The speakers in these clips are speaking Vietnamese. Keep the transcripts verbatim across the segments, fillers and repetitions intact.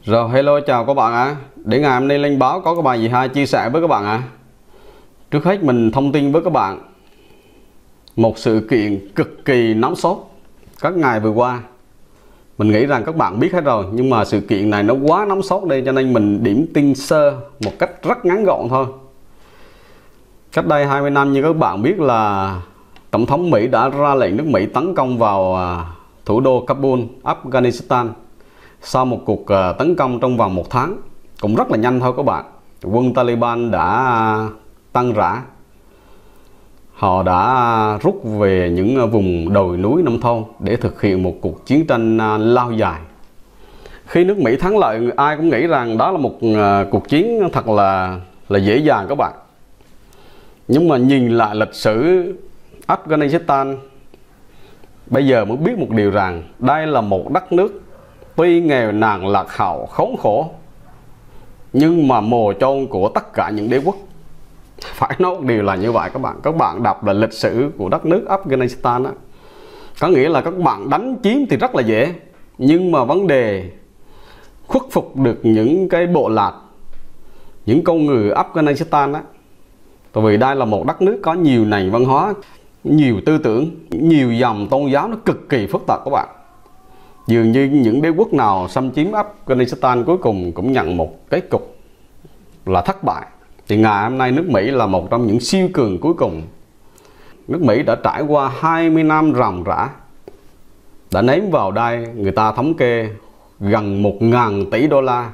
Rồi, hello chào các bạn ạ. À. Để ngày hôm nay Linh Báo có cái bài gì hay chia sẻ với các bạn ạ. À. Trước hết mình thông tin với các bạn một sự kiện cực kỳ nóng sốt các ngày vừa qua. Mình nghĩ rằng các bạn biết hết rồi, nhưng mà sự kiện này nó quá nóng sốt đây cho nên mình điểm tin sơ một cách rất ngắn gọn thôi. Cách đây hai mươi năm như các bạn biết là Tổng thống Mỹ đã ra lệnh nước Mỹ tấn công vào thủ đô Kabul, Afghanistan. Sau một cuộc tấn công trong vòng một tháng, cũng rất là nhanh thôi các bạn, quân Taliban đã tăng rã. Họ đã rút về những vùng đồi núi nông thôn để thực hiện một cuộc chiến tranh lao dài. Khi nước Mỹ thắng lợi, ai cũng nghĩ rằng đó là một cuộc chiến thật là là dễ dàng các bạn. Nhưng mà nhìn lại lịch sử Afghanistan, bây giờ mới biết một điều rằng đây là một đất nước tuy nghèo nàn lạc hậu khốn khổ, nhưng mà mồ chôn của tất cả những đế quốc. Phải nói một điều là như vậy các bạn. Các bạn đọc là lịch sử của đất nước Afghanistan đó. Có nghĩa là các bạn đánh chiếm thì rất là dễ, nhưng mà vấn đề khuất phục được những cái bộ lạc, những con người Afghanistan đó. Tại vì đây là một đất nước có nhiều nền văn hóa, nhiều tư tưởng, nhiều dòng tôn giáo, nó cực kỳ phức tạp các bạn. Dường như những đế quốc nào xâm chiếm Afghanistan cuối cùng cũng nhận một cái cục là thất bại. Thì ngày hôm nay nước Mỹ là một trong những siêu cường cuối cùng. Nước Mỹ đã trải qua hai mươi năm ròng rã, đã ném vào đây, người ta thống kê gần một nghìn tỷ đô la,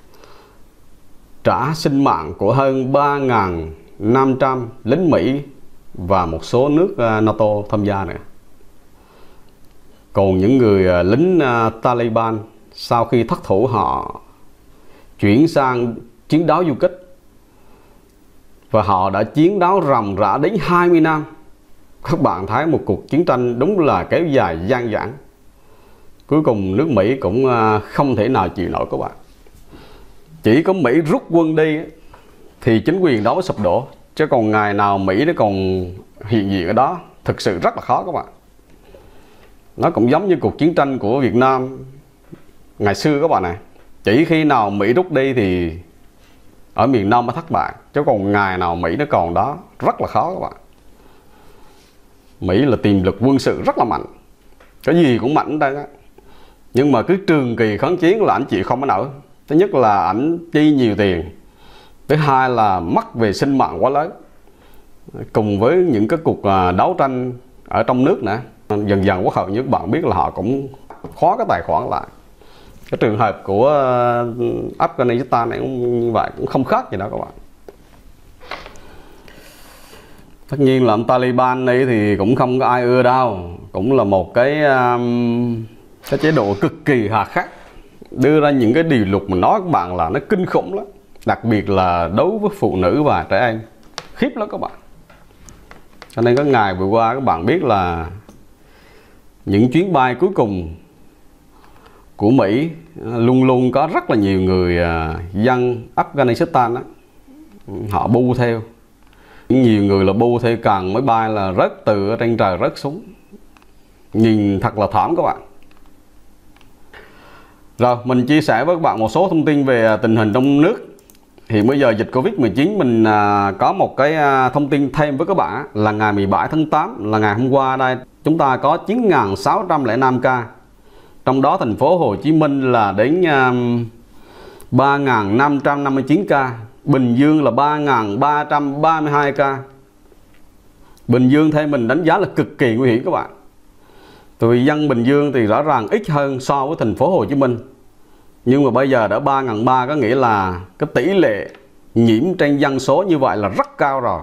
trả sinh mạng của hơn ba nghìn năm trăm lính Mỹ và một số nước NATO tham gia nữa. Còn những người lính Taliban sau khi thất thủ, họ chuyển sang chiến đấu du kích và họ đã chiến đấu ròng rã đến hai mươi năm. Các bạn thấy một cuộc chiến tranh đúng là kéo dài gian dẳng. Cuối cùng nước Mỹ cũng không thể nào chịu nổi các bạn. Chỉ có Mỹ rút quân đi thì chính quyền đó mới sụp đổ, chứ còn ngày nào Mỹ nó còn hiện diện ở đó thực sự rất là khó các bạn. Nó cũng giống như cuộc chiến tranh của Việt Nam ngày xưa các bạn này. Chỉ khi nào Mỹ rút đi thì ở miền Nam mới thất bại, chứ còn ngày nào Mỹ nó còn đó rất là khó các bạn. Mỹ là tiềm lực quân sự rất là mạnh, cái gì cũng mạnh đây đó. Nhưng mà cứ trường kỳ kháng chiến là ảnh chịu không có nổi. Thứ nhất là ảnh chi nhiều tiền, thứ hai là mất về sinh mạng quá lớn, cùng với những cái cuộc đấu tranh ở trong nước nữa. Dần dần quốc hội như các bạn biết là họ cũng khóa cái tài khoản lại. Cái trường hợp của Afghanistan này cũng như vậy, cũng không khác gì đó các bạn. Tất nhiên là ông Taliban này thì cũng không có ai ưa đâu, cũng là một cái um, cái chế độ cực kỳ hà khắc, đưa ra những cái điều luật mà nói các bạn là nó kinh khủng lắm, đặc biệt là đối với phụ nữ và trẻ em, khiếp lắm các bạn. Cho nên có ngày vừa qua các bạn biết là những chuyến bay cuối cùng của Mỹ luôn luôn có rất là nhiều người dân Afghanistan đó, họ bu theo. Nhiều người là bu theo càng máy bay là rớt từ ở trên trời rớt xuống, nhìn thật là thảm các bạn. Rồi mình chia sẻ với các bạn một số thông tin về tình hình trong nước. Thì bây giờ dịch Covid mười chín mình có một cái thông tin thêm với các bạn là ngày mười bảy tháng tám, là ngày hôm qua đây, chúng ta có chín nghìn sáu trăm lẻ năm ca. Trong đó thành phố Hồ Chí Minh là đến ba nghìn năm trăm năm mươi chín ca, Bình Dương là ba nghìn ba trăm ba mươi hai ca. Bình Dương theo mình đánh giá là cực kỳ nguy hiểm các bạn. Tại vì dân Bình Dương thì rõ ràng ít hơn so với thành phố Hồ Chí Minh. Nhưng mà bây giờ đã ba nghìn ba trăm, có nghĩa là cái tỷ lệ nhiễm trên dân số như vậy là rất cao rồi.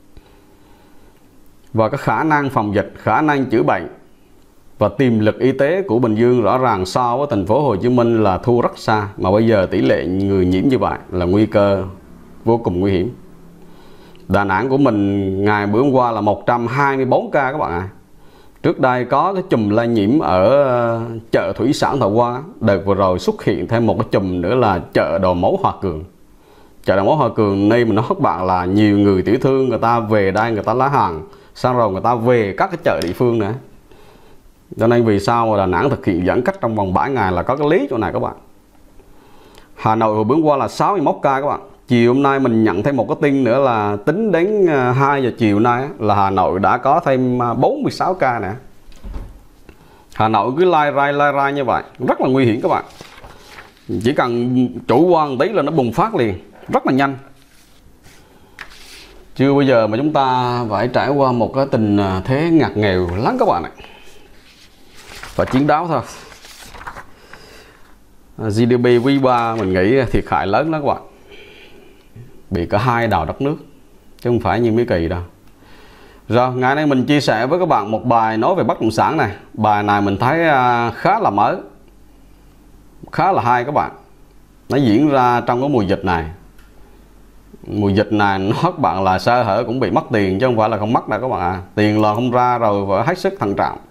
Và cái khả năng phòng dịch, khả năng chữa bệnh và tiềm lực y tế của Bình Dương rõ ràng so với thành phố Hồ Chí Minh là thua rất xa. Mà bây giờ tỷ lệ người nhiễm như vậy là nguy cơ vô cùng nguy hiểm. Đà Nẵng của mình ngày bữa hôm qua là một trăm hai mươi bốn ca các bạn ạ. À. Trước đây có cái chùm lây nhiễm ở chợ thủy sản Thọ Quang, đợt vừa rồi xuất hiện thêm một cái chùm nữa là chợ đầu mối Hòa Cường. Chợ đầu mối Hòa Cường đây mình nói các bạn là nhiều người tiểu thương người ta về đây, người ta lấy hàng xong rồi người ta về các cái chợ địa phương nữa. Cho nên vì sao mà Đà Nẵng thực hiện giãn cách trong vòng bảy ngày là có cái lý chỗ này các bạn. Hà Nội hồi bữa qua là sáu mươi mốt ca các bạn. Chiều hôm nay mình nhận thêm một cái tin nữa là tính đến hai giờ chiều nay là Hà Nội đã có thêm bốn mươi sáu ca nè. Hà Nội cứ lai rai lai rai như vậy rất là nguy hiểm các bạn. Chỉ cần chủ quan tí là nó bùng phát liền, rất là nhanh. Chưa bao giờ mà chúng ta phải trải qua một cái tình thế ngặt nghèo lắm các bạn ạ. Và chiến đấu thôi. giê đê pê quý ba mình nghĩ thiệt hại lớn đó các bạn. Bị cả hai đào đất nước, chứ không phải như mấy kỳ đâu. Rồi, ngày nay mình chia sẻ với các bạn một bài nói về bất động sản này. Bài này mình thấy khá là mới, khá là hay các bạn. Nó diễn ra trong cái mùa dịch này. Mùa dịch này nó các bạn là sơ hở cũng bị mất tiền, chứ không phải là không mất đâu các bạn ạ. À. Tiền là không ra rồi phải hết sức thận trọng.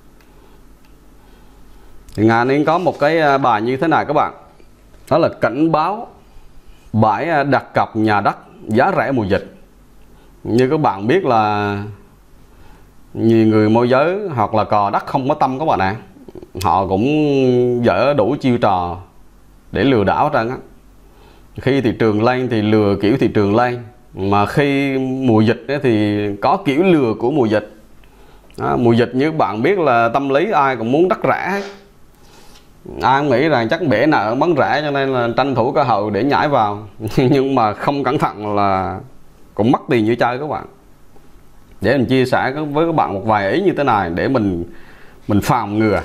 Thì ngày nay có một cái bài như thế này các bạn. Đó là cảnh báo bãi đặt cọc nhà đất giá rẻ mùa dịch. Như các bạn biết là nhiều người môi giới hoặc là cò đất không có tâm các bạn ạ. À. Họ cũng dở đủ chiêu trò để lừa đảo hết trơn á. Khi thị trường lên thì lừa kiểu thị trường lên, mà khi mùa dịch thì có kiểu lừa của mùa dịch. Đó, mùa dịch như các bạn biết là tâm lý ai cũng muốn đất rẻ hết. Ai cũng nghĩ rằng chắc bể nợ bán rẻ cho nên là tranh thủ cơ hội để nhảy vào. Nhưng mà không cẩn thận là cũng mất tiền như chơi các bạn. Để mình chia sẻ với các bạn một vài ý như thế này để mình mình phòng ngừa.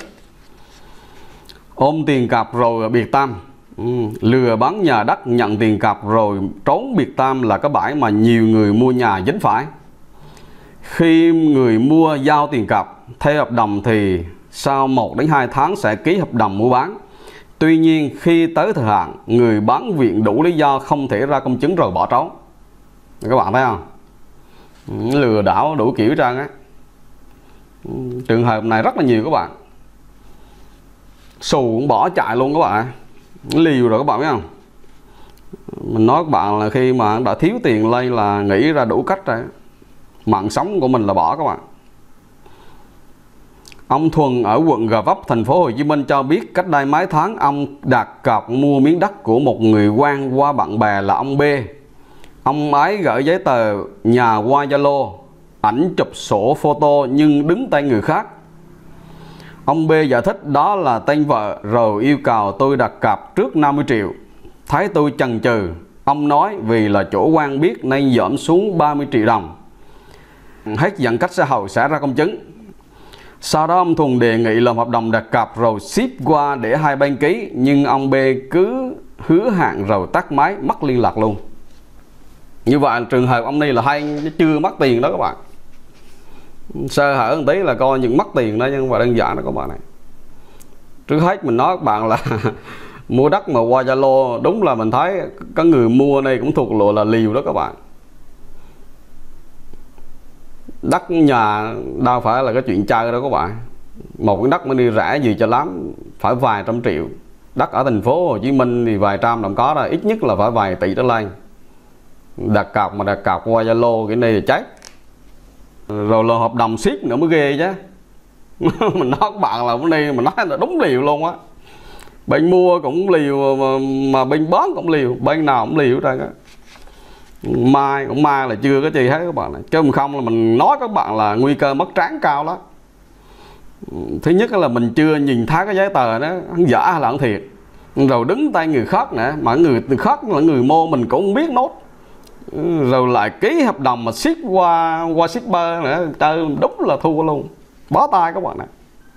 Ôm tiền cọc rồi biệt tâm. Ừ, lừa bán nhà đất nhận tiền cọc rồi trốn biệt tâm là cái bãi mà nhiều người mua nhà dính phải. Khi người mua giao tiền cọc theo hợp đồng thì sau một đến hai tháng sẽ ký hợp đồng mua bán. Tuy nhiên khi tới thời hạn, người bán viện đủ lý do không thể ra công chứng rồi bỏ trốn. Các bạn thấy không? Lừa đảo đủ kiểu trơn á. Trường hợp này rất là nhiều các bạn. Xù cũng bỏ chạy luôn các bạn. Liều rồi các bạn biết không? Mình nói các bạn là khi mà đã thiếu tiền lên là nghĩ ra đủ cách rồi. Mạng sống của mình là bỏ các bạn. Ông Thuần ở quận Gò Vấp, thành phố Hồ Chí Minh cho biết cách đây mấy tháng ông đặt cọc mua miếng đất của một người quen qua bạn bè là ông B. Ông ấy gửi giấy tờ nhà qua Zalo, ảnh chụp sổ photo nhưng đứng tên người khác. Ông B giải thích đó là tên vợ rồi yêu cầu tôi đặt cọc trước năm mươi triệu. Thấy tôi chần chừ, ông nói vì là chỗ quan biết nên giảm xuống ba mươi triệu đồng. Hết giãn cách xã hội sẽ ra công chứng. Sau đó ông Thuần đề nghị làm hợp đồng đặt cọc rồi ship qua để hai bên ký, nhưng ông B cứ hứa hẹn rồi tắt máy, mất liên lạc luôn. Như vậy trường hợp ông này là hay chưa mất tiền đó các bạn. Sơ hở một tí là coi những mất tiền đó, nhưng mà đơn giản đó các bạn này. Trước hết mình nói các bạn là mua đất mà qua Zalo, đúng là mình thấy có người mua này cũng thuộc lộ là liều đó các bạn. Đất nhà đâu phải là cái chuyện chơi đâu các bạn. Một cái đất mới đi rẻ gì cho lắm, phải vài trăm triệu. Đất ở thành phố Hồ Chí Minh thì vài trăm đồng có rồi, ít nhất là phải vài tỷ trở lên. Đặt cọc mà đặt cọc qua Zalo cái này thì chết. Rồi là hợp đồng ship nữa mới ghê chứ. Mình nói các bạn là vấn đề mà nói là đúng liều luôn á. Bên mua cũng liều mà, mà bên bán cũng liều, bên nào cũng liều ra á. Mai cũng mai là chưa có gì hết các bạn này. Chứ không là mình nói các bạn là nguy cơ mất tráng cao lắm. Thứ nhất là mình chưa nhìn thấy cái giấy tờ đó giả hay là thiệt, rồi đứng tay người khác nữa, mà người khác là người mua mình cũng không biết nốt, rồi lại ký hợp đồng mà ship qua qua shipper nữa, chơi đúng là thua luôn, bó tay các bạn này.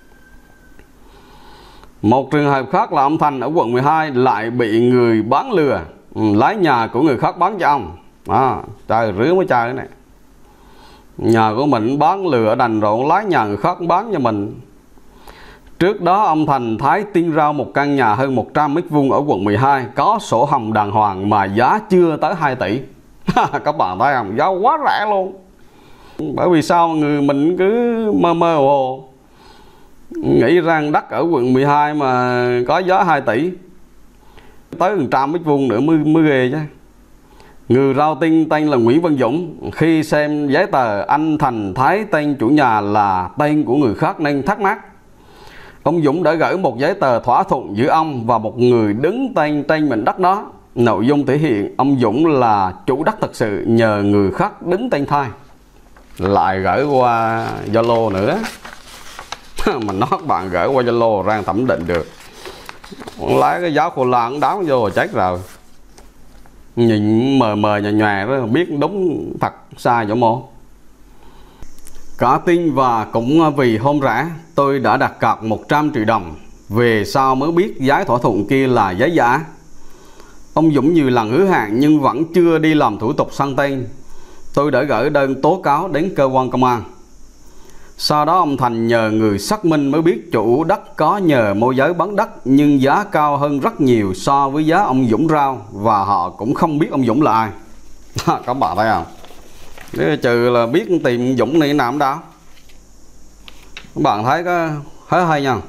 Một trường hợp khác là ông Thành ở quận mười hai lại bị người bán lừa, lấy nhà của người khác bán cho ông. À, trời rứa mới chơi này. Nhà của mình bán lừa đành rồi lấy nhà người khác bán cho mình. Trước đó ông Thành thấy tin rao một căn nhà hơn một trăm mét vuông ở quận mười hai có sổ hồng đàng hoàng mà giá chưa tới hai tỷ. Các bạn thấy không? Giá quá rẻ luôn. Bởi vì sao người mình cứ mơ mơ hồ hồ nghĩ rằng đất ở quận mười hai mà có giá hai tỷ, tới một trăm mét vuông nữa mới, mới ghê chứ. Người rao tin tên là Nguyễn Văn Dũng. Khi xem giấy tờ, anh Thành thấy tên chủ nhà là tên của người khác nên thắc mắc. Ông Dũng đã gửi một giấy tờ thỏa thuận giữa ông và một người đứng tên trên mảnh đất đó. Nội dung thể hiện ông Dũng là chủ đất thật sự, nhờ người khác đứng tên thay. Lại gửi qua Zalo nữa. Mà nó các bạn gửi qua Zalo ra thẩm định được. Lấy cái giáo khô lan đáo vô rồi chết rồi. Nhìn mờ mờ nhòe nhòe đó, biết đúng thật sai chỗ mô. Cả tin và cũng vì hôm rã tôi đã đặt cọc một trăm triệu đồng. Về sau mới biết giấy thỏa thuận kia là giấy giả. Ông Dũng nhiều lần hứa hẹn nhưng vẫn chưa đi làm thủ tục sang tên. Tôi đã gửi đơn tố cáo đến cơ quan công an. Sau đó ông Thành nhờ người xác minh mới biết chủ đất có nhờ môi giới bán đất nhưng giá cao hơn rất nhiều so với giá ông Dũng rao, và họ cũng không biết ông Dũng là ai. Các bạn thấy không? Nếu trừ là biết tìm Dũng này nào đâu. Các bạn thấy có hơi hay nha.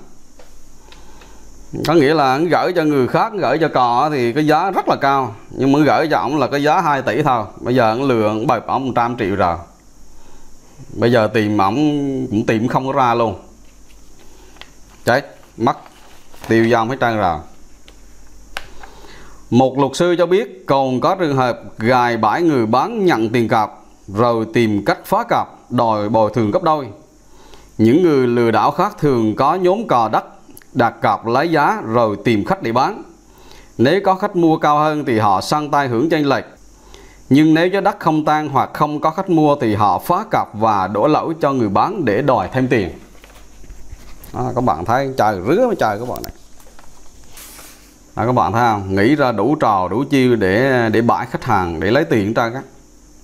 Có nghĩa là gửi cho người khác, gửi cho cò thì cái giá rất là cao, nhưng mà gửi cho ông là cái giá hai tỷ thôi. Bây giờ ông lừa ông bịp ông một trăm triệu rồi. Bây giờ tìm ổng cũng tìm không có ra luôn. Chết, mất, tiêu dòng hết trơn rồi. Một luật sư cho biết còn có trường hợp gài bẫy người bán nhận tiền cọc rồi tìm cách phá cọc đòi bồi thường gấp đôi. Những người lừa đảo khác thường có nhóm cò đất đặt cọc lấy giá rồi tìm khách để bán. Nếu có khách mua cao hơn thì họ săn tay hưởng chênh lệch. Nhưng nếu giá đất không tăng hoặc không có khách mua thì họ phá cọc và đổ lỗi cho người bán để đòi thêm tiền. À, các bạn thấy trời rứa với trời các bạn này. À, các bạn thấy không? Nghĩ ra đủ trò đủ chiêu để để bãi khách hàng để lấy tiền ra các.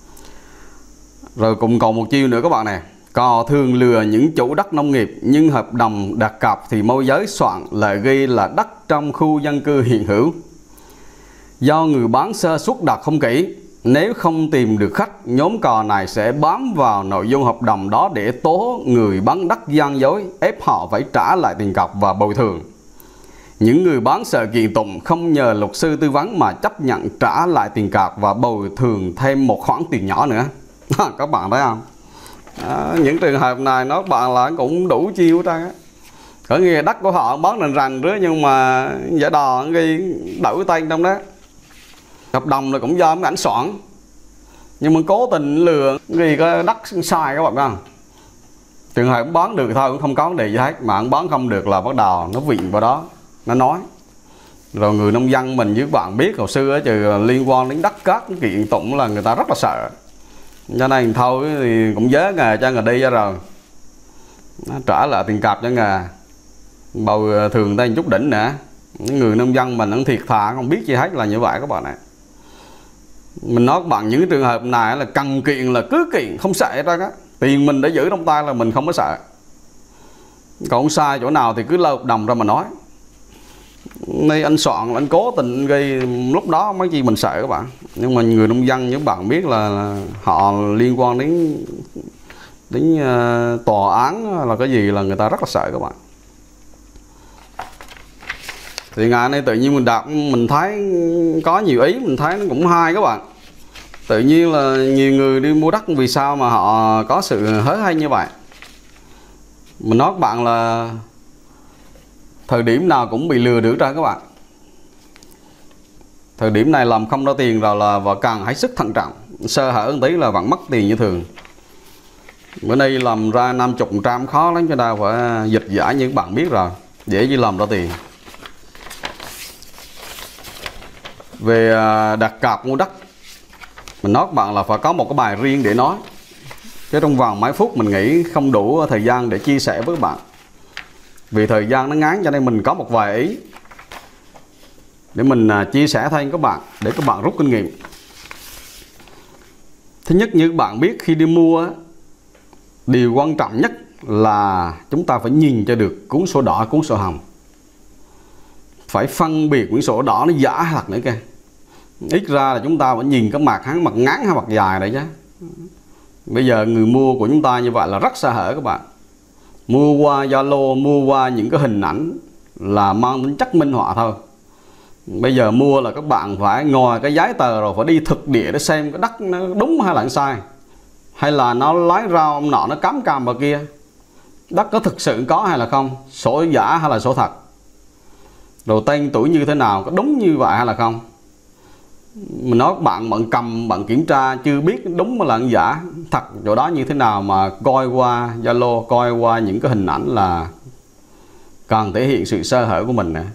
Rồi cũng còn một chiêu nữa các bạn này. Cò thường lừa những chủ đất nông nghiệp nhưng hợp đồng đặt cọc thì môi giới soạn lại ghi là đất trong khu dân cư hiện hữu. Do người bán sơ suất đặt không kỹ, nếu không tìm được khách, nhóm cò này sẽ bám vào nội dung hợp đồng đó để tố người bán đất gian dối, ép họ phải trả lại tiền cọc và bồi thường. Những người bán sợ kiện tụng không nhờ luật sư tư vấn mà chấp nhận trả lại tiền cọc và bồi thường thêm một khoản tiền nhỏ nữa. Các bạn thấy không? À, những trường hợp này nó bạn là cũng đủ chiêu ra á. Có nghĩa đất của họ bán rành rành rứa nhưng mà giả đò ghi đổi tên trong đó. Hợp đồng là cũng do mấy ảnh soạn, nhưng mà cố tình lừa ghi cái đất sai các bạn không? Trường hợp bán được thôi cũng không có vấn đề gì hết, mà bán không được là bắt đầu nó vịn vào đó, nó nói. Rồi người nông dân mình với bạn biết hồi xưa trừ liên quan đến đất cát kiện tụng là người ta rất là sợ. Cho nên thôi thì cũng dớ nghề cho người đi ra rồi. Nó trả lại tiền cọc cho nghề. Bầu thường tên chút đỉnh nữa. Những người nông dân mình nó thiệt thà không biết gì hết là như vậy các bạn này. Mình nói các bạn những trường hợp này là cần kiện là cứ kiện không sợ ra đó. Tiền mình đã giữ trong tay là mình không có sợ. Còn sai chỗ nào thì cứ lâu hợp đồng ra mà nói. Đây anh soạn anh cố tình gây lúc đó mấy gì mình sợ các bạn. Nhưng mà người nông dân những bạn biết là họ liên quan đến đến uh, tòa án là cái gì là người ta rất là sợ các bạn. Thì ngày nay tự nhiên mình đọc mình thấy có nhiều ý, mình thấy nó cũng hay các bạn. Tự nhiên là nhiều người đi mua đất vì sao mà họ có sự hớ hay như vậy. Mình nói các bạn là thời điểm nào cũng bị lừa được ra các bạn. Thời điểm này làm không ra tiền rồi là và càng hãy sức thận trọng. Sơ hở một tí là vẫn mất tiền như thường. Bữa nay làm ra năm mươi trăm khó lắm cho đâu phải dịch giả như các bạn biết rồi. Dễ chỉ làm ra tiền. Về đặt cọc mua đất, mình nói các bạn là phải có một cái bài riêng để nói. Chứ trong vòng mấy phút mình nghĩ không đủ thời gian để chia sẻ với các bạn. Vì thời gian nó ngắn cho nên mình có một vài ý để mình chia sẻ thêm các bạn, để các bạn rút kinh nghiệm. Thứ nhất, như các bạn biết khi đi mua, điều quan trọng nhất là chúng ta phải nhìn cho được cuốn sổ đỏ, cuốn sổ hồng. Phải phân biệt cuốn sổ đỏ nó giả hay thật nữa kìa. Ít ra là chúng ta phải nhìn cái mặt hắn, mặt ngắn hay mặt dài đấy chứ. Bây giờ người mua của chúng ta như vậy là rất sơ hở các bạn. Mua qua Zalo, mua qua những cái hình ảnh là mang tính chất minh họa thôi. Bây giờ mua là các bạn phải ngồi cái giấy tờ rồi phải đi thực địa để xem cái đất nó đúng hay là sai. Hay là nó lái rau ông nọ nó cắm cam vào kia. Đất có thực sự có hay là không, sổ giả hay là sổ thật, rồi tên tuổi như thế nào, có đúng như vậy hay là không. Mình nói bạn bạn cầm bạn kiểm tra chưa biết đúng mà là giả thật chỗ đó như thế nào, mà coi qua Zalo, coi qua những cái hình ảnh là càng thể hiện sự sơ hở của mình nè.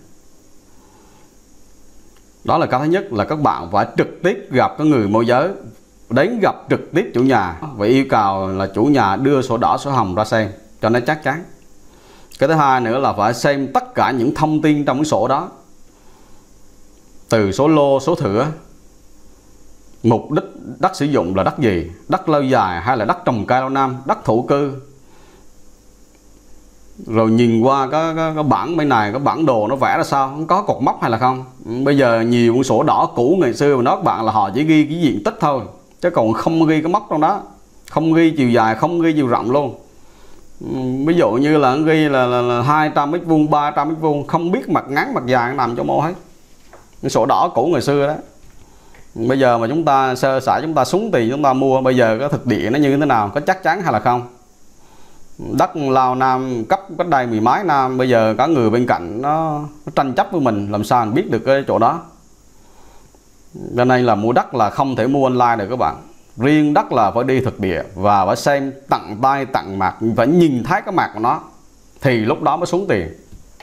Đó là cái thứ nhất, là các bạn phải trực tiếp gặp cái người môi giới, đến gặp trực tiếp chủ nhà và yêu cầu là chủ nhà đưa sổ đỏ sổ hồng ra xem cho nó chắc chắn. Cái thứ hai nữa là phải xem tất cả những thông tin trong cái sổ đó, từ số lô, số thửa, mục đích đất sử dụng là đất gì, đất lâu dài hay là đất trồng cây lâu năm, đất thổ cư. Rồi nhìn qua cái, cái, cái bản bên này, cái bản đồ nó vẽ ra sao, không có cột mốc hay là không. Bây giờ nhiều sổ đỏ cũ ngày xưa mà nói các bạn là họ chỉ ghi cái diện tích thôi, chứ còn không ghi cái mốc trong đó, không ghi chiều dài, không ghi chiều rộng luôn. Ví dụ như là ghi là, là, là hai trăm mét vuông, ba trăm mét vuông, không biết mặt ngắn mặt dài nằm cho mô hết. Cái sổ đỏ cũ ngày xưa đó. Bây giờ mà chúng ta sơ sài, chúng ta súng tiền chúng ta mua, bây giờ cái thực địa nó như thế nào, có chắc chắn hay là không. Đất Lao Nam cấp cách đây mười mấy năm, bây giờ có người bên cạnh nó, nó tranh chấp với mình, làm sao mình biết được cái chỗ đó. Cho nên là mua đất là không thể mua online được các bạn. Riêng đất là phải đi thực địa và phải xem tận tay tận mặt, phải nhìn thấy cái mặt của nó thì lúc đó mới xuống tiền.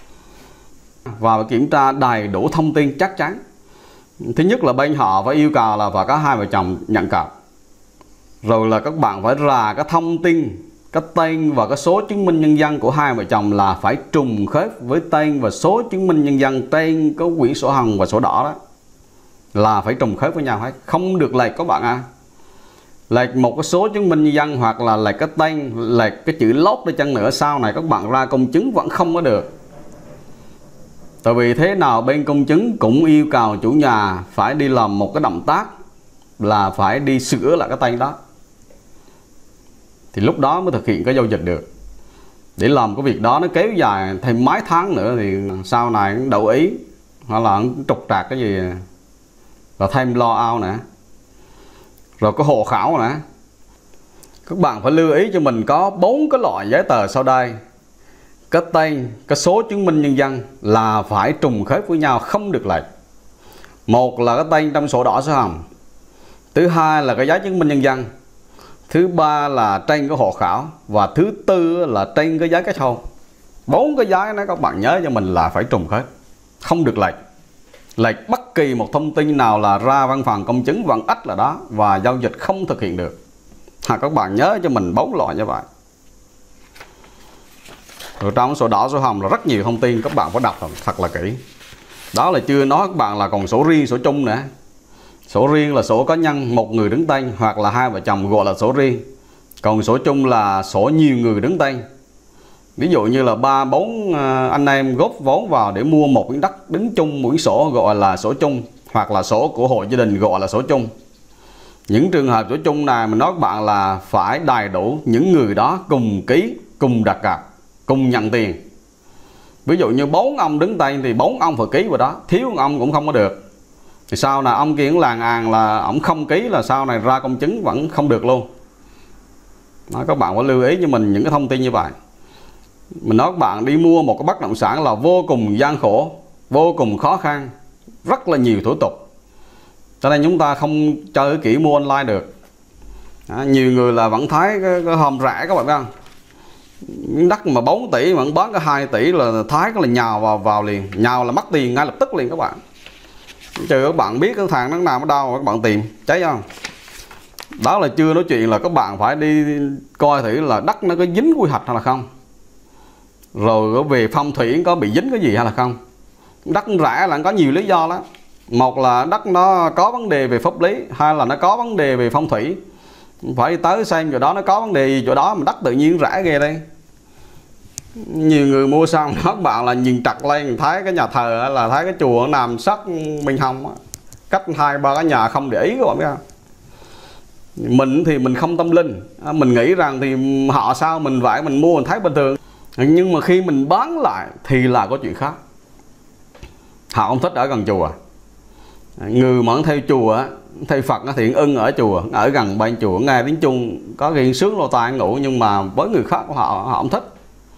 Và phải kiểm tra đầy đủ thông tin chắc chắn. Thứ nhất là bên họ phải yêu cầu là phải có hai vợ chồng nhận cọc. Rồi là các bạn phải rà cái thông tin, cái tên và cái số chứng minh nhân dân của hai vợ chồng là phải trùng khớp với tên và số chứng minh nhân dân trên có quyển sổ hồng và sổ đỏ đó, là phải trùng khớp với nhau hết, không được lệch các bạn à. Lệch một cái số chứng minh nhân dân hoặc là lệch cái tên, lệch cái chữ lót đi chăng nữa, sau này các bạn ra công chứng vẫn không có được. Tại vì thế nào bên công chứng cũng yêu cầu chủ nhà phải đi làm một cái động tác là phải đi sửa lại cái tên đó, thì lúc đó mới thực hiện cái giao dịch được. Để làm cái việc đó nó kéo dài thêm mấy tháng nữa thì sau này đậu ý hoặc là trục trặc cái gì là thêm lo ao nữa. Rồi có hộ khẩu nữa. Các bạn phải lưu ý cho mình có bốn cái loại giấy tờ sau đây. Cái tên, cái số chứng minh nhân dân là phải trùng khớp với nhau, không được lệch. Một là cái tên trong sổ đỏ sổ hồng, thứ hai là cái giấy chứng minh nhân dân, thứ ba là trên cái hộ khẩu, và thứ tư là trên cái giấy kết hôn. Bốn cái giấy đó các bạn nhớ cho mình là phải trùng khớp, không được lệch. Lệch bất kỳ một thông tin nào là ra văn phòng công chứng vẫn ách là đó, và giao dịch không thực hiện được. À, các bạn nhớ cho mình bốn loại như vậy. Rồi trong sổ đỏ sổ hồng là rất nhiều thông tin, các bạn phải đọc thật là kỹ. Đó là chưa nói các bạn là còn sổ riêng, sổ chung nữa. Sổ riêng là sổ cá nhân một người đứng tên hoặc là hai vợ chồng gọi là sổ riêng. Còn sổ chung là sổ nhiều người đứng tên. Ví dụ như là ba bốn anh em góp vốn vào để mua một miếng đất đứng chung một sổ gọi là sổ chung, hoặc là sổ của hộ gia đình gọi là sổ chung. Những trường hợp sổ chung này mình nói các bạn là phải đầy đủ những người đó cùng ký, cùng đặt cọc, cùng nhận tiền. Ví dụ như bốn ông đứng tên thì bốn ông phải ký vào đó, thiếu một ông cũng không có được. Thì sau này ông kia cũng làng àng là ông không ký là sau này ra công chứng vẫn không được luôn. Đó, các bạn phải lưu ý cho mình những cái thông tin như vậy. Mình nói các bạn đi mua một cái bất động sản là vô cùng gian khổ, vô cùng khó khăn, rất là nhiều thủ tục. Cho nên chúng ta không chơi kỹ mua online được. Đó, nhiều người là vẫn thấy cái, cái hôm rẻ các bạn biết không? Miếng đất mà bốn tỷ mà bán cái hai tỷ là thái cái là nhào vào vào liền, nhào là mất tiền ngay lập tức liền các bạn. Trừ các bạn biết cái thằng nó nào ở đâu các bạn tìm cháy không. Đó là chưa nói chuyện là các bạn phải đi coi thử là đất nó có dính quy hoạch hay là không, rồi về phong thủy có bị dính cái gì hay là không. Đất rẻ là có nhiều lý do lắm. Một là đất nó có vấn đề về pháp lý, hai là nó có vấn đề về phong thủy. Phải tới xem chỗ đó nó có vấn đề gì chỗ đó mà đất tự nhiên rẻ ghê đây. Nhiều người mua xong các bạn là nhìn trật lên thấy cái nhà thờ là thấy cái chùa nằm sát bên hông, cách hai ba cái nhà không để ý các bạn biết không. Mình thì mình không tâm linh, mình nghĩ rằng thì họ sao mình vậy, mình mua mình thấy bình thường. Nhưng mà khi mình bán lại thì là có chuyện khác. Họ không thích ở gần chùa. Người mà theo chùa, theo Phật thì ưng ở chùa, ở gần bên chùa nghe tiếng Trung có ghiền sướng lô tai ngủ, nhưng mà với người khác của họ họ không thích.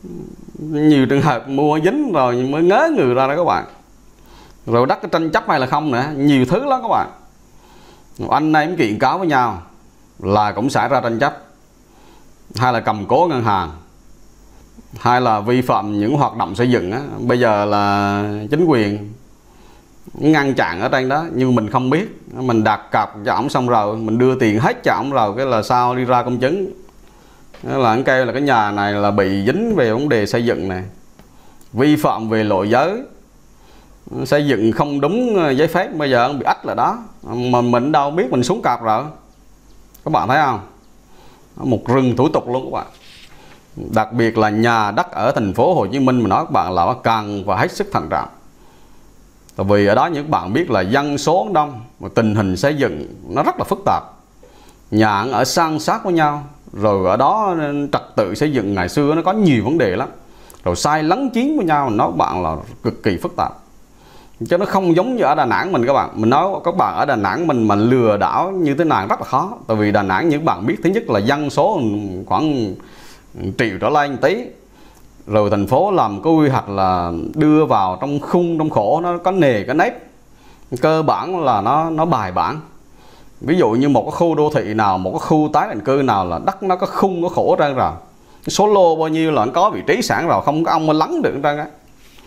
Nhiều trường hợp mua dính rồi mới ngớ người ra đó các bạn. Rồi đất cái tranh chấp hay là không nữa, nhiều thứ lắm các bạn. Anh em kiện cáo với nhau là cũng xảy ra tranh chấp, hay là cầm cố ngân hàng, hay là vi phạm những hoạt động xây dựng á. Bây giờ là chính quyền ngăn chặn ở trên đó nhưng mình không biết, mình đặt cọc cho ổng xong rồi mình đưa tiền hết cho ổng rồi cái là sao đi ra công chứng là anh kêu là cái nhà này là bị dính về vấn đề xây dựng này, vi phạm về lộ giới, xây dựng không đúng giấy phép. Bây giờ ông bị ách là đó, mà mình đâu biết, mình xuống cọc rồi. Các bạn thấy không, một rừng thủ tục luôn các bạn. Đặc biệt là nhà đất ở thành phố Hồ Chí Minh, mình nói các bạn là cần và hết sức thận trọng. Tại vì ở đó những bạn biết là dân số đông, mà tình hình xây dựng nó rất là phức tạp, nhà ở san sát với nhau, rồi ở đó trật tự xây dựng ngày xưa nó có nhiều vấn đề lắm, rồi sai lấn chiếm với nhau, nói các bạn là cực kỳ phức tạp. Chứ nó không giống như ở Đà Nẵng mình các bạn. Mình nói các bạn ở Đà Nẵng mình mà lừa đảo như thế này rất là khó. Tại vì Đà Nẵng những bạn biết, thứ nhất là dân số khoảng triệu trở lên tí, rồi thành phố làm cái quy hoạch là đưa vào trong khung trong khổ, nó có nề có nếp, cơ bản là nó nó bài bản. Ví dụ như một cái khu đô thị nào, một cái khu tái định cư nào là đất nó có khung có khổ ra rồi, số lô bao nhiêu là nó có vị trí sẵn rồi, không có ông mà lắng được ra á.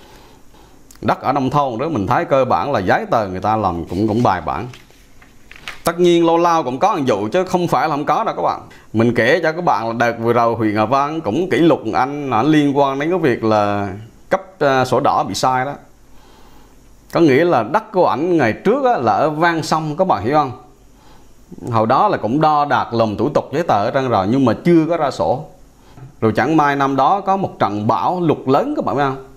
Đất ở nông thôn đó mình thấy cơ bản là giấy tờ người ta làm cũng cũng bài bản. Tất nhiên lâu lao cũng có một vụ chứ không phải là không có đâu các bạn. Mình kể cho các bạn là đợt vừa rồi huyện Hòa Vang cũng kỷ lục anh là liên quan đến cái việc là cấp uh, sổ đỏ bị sai đó. Có nghĩa là đất của ảnh ngày trước á, là ở Vang Sông, các bạn hiểu không? Hồi đó là cũng đo đạc làm thủ tục giấy tờ ở trên rồi nhưng mà chưa có ra sổ. Rồi chẳng may năm đó có một trận bão lụt lớn các bạn biết không?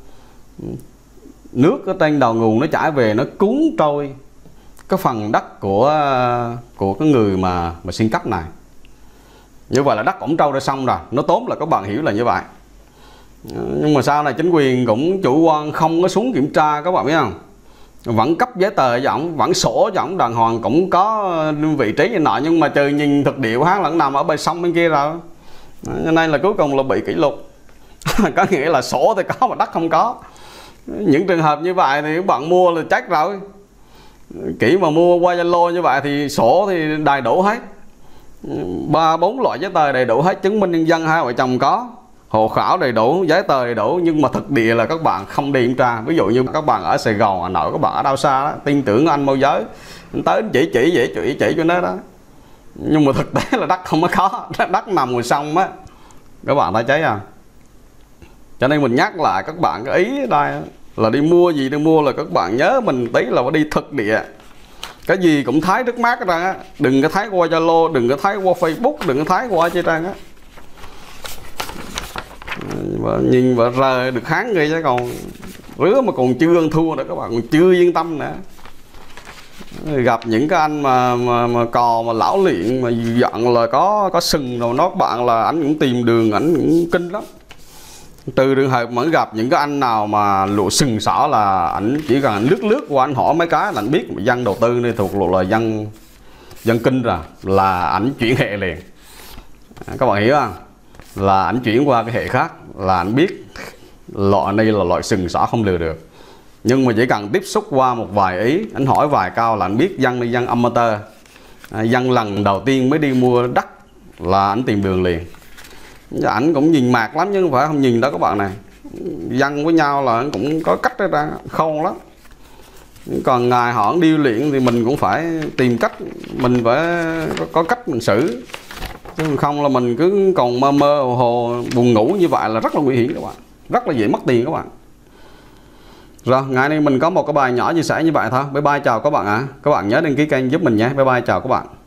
Nước ở trên đầu nguồn nó chảy về, nó cuốn trôi cái phần đất của của cái người mà mà xin cấp này. Như vậy là đất ổng trâu ra xong rồi, nó tốn là các bạn hiểu là như vậy. Nhưng mà sau này chính quyền cũng chủ quan không có xuống kiểm tra, các bạn biết không? Vẫn cấp giấy tờ cho ổng, vẫn sổ cho ổng đàng hoàng, cũng có vị trí như nọ, nhưng mà trời nhìn thực địa hắn lẫn nằm ở bên sông bên kia rồi. Cho nên là cuối cùng là bị kỷ lục. Có nghĩa là sổ thì có mà đất không có. Những trường hợp như vậy thì các bạn mua là chắc rồi. Kỹ mà mua qua Zalo như vậy thì sổ thì đầy đủ hết, ba bốn loại giấy tờ đầy đủ hết, chứng minh nhân dân hai vợ chồng có, hộ khẩu đầy đủ, giấy tờ đầy đủ, nhưng mà thực địa là các bạn không đi kiểm tra. Ví dụ như các bạn ở Sài Gòn, Hà Nội, các bạn ở đâu xa đó, tin tưởng anh môi giới, anh tới chỉ chỉ dễ chỉ chỉ cho nó đó, nhưng mà thực tế là đất không có, đất nằm ngoài sông á, các bạn thấy cháy à. Cho nên mình nhắc lại các bạn cái ý đây là đi mua gì đi mua là các bạn nhớ mình tí là phải đi thực địa. Cái gì cũng thấy trước mắt ra á, đừng có thấy qua Zalo, đừng có thấy qua Facebook, đừng có thấy qua trên trang á. Nhìn vợ rời được kháng ghê chứ còn rứa mà còn chưa ăn thua nữa các bạn, còn chưa yên tâm nữa. Gặp những cái anh mà mà, mà cò mà lão luyện mà giận là có có sừng rồi nó các bạn là ảnh cũng tìm đường, ảnh cũng kinh lắm. Từ trường hợp mà gặp những cái anh nào mà lộ sừng sỏ là ảnh chỉ cần ảnh lướt lướt qua anh hỏi mấy cái là ảnh biết dân đầu tư này thuộc lộ là dân dân kinh rồi, là ảnh chuyển hệ liền. Các bạn hiểu không? Là ảnh chuyển qua cái hệ khác là ảnh biết loại này là loại sừng sỏ không lừa được. Nhưng mà chỉ cần tiếp xúc qua một vài ý, ảnh hỏi vài câu là ảnh biết dân này dân amateur, dân lần đầu tiên mới đi mua đất là ảnh tìm đường liền. Ảnh cũng nhìn mạc lắm nhưng không phải không nhìn đó các bạn này. Dân với nhau là cũng có cách ra khôn lắm. Còn ngài họ điêu luyện thì mình cũng phải tìm cách, mình phải có cách mình xử. Chứ không là mình cứ còn mơ mơ hồ, hồ buồn ngủ như vậy là rất là nguy hiểm các bạn. Rất là dễ mất tiền các bạn. Rồi ngày nay mình có một cái bài nhỏ chia sẻ như vậy thôi. Bye bye chào các bạn ạ. À. Các bạn nhớ đăng ký kênh giúp mình nhé. Bye bye chào các bạn.